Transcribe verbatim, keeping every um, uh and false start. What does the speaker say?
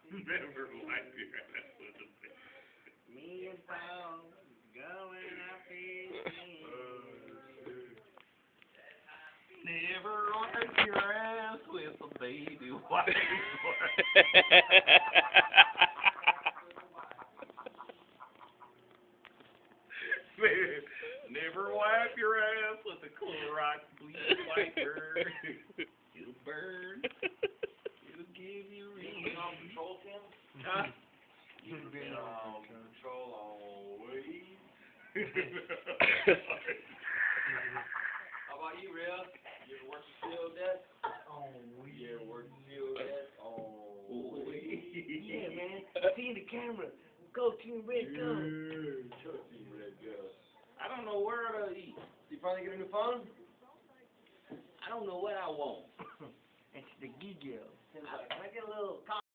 Never wipe your ass with a baby. Me and Paul going out fishing. Never wipe your ass with a baby wipe. Never wipe your ass with a Clorox bleach wiper. It'll burn. It'll give you real. On patrol, Tim? Huh? You've been on patrol all week. How about you, Real? You ever worked the field desk? Oh, You ever worked the field desk? Oh, yeah, man. See the camera. Go Team Red, go. Go Team Red, go. I don't know where to eat. You finally get a new phone? I don't know what I want. It's the Giggle. Tim's like, can I get a little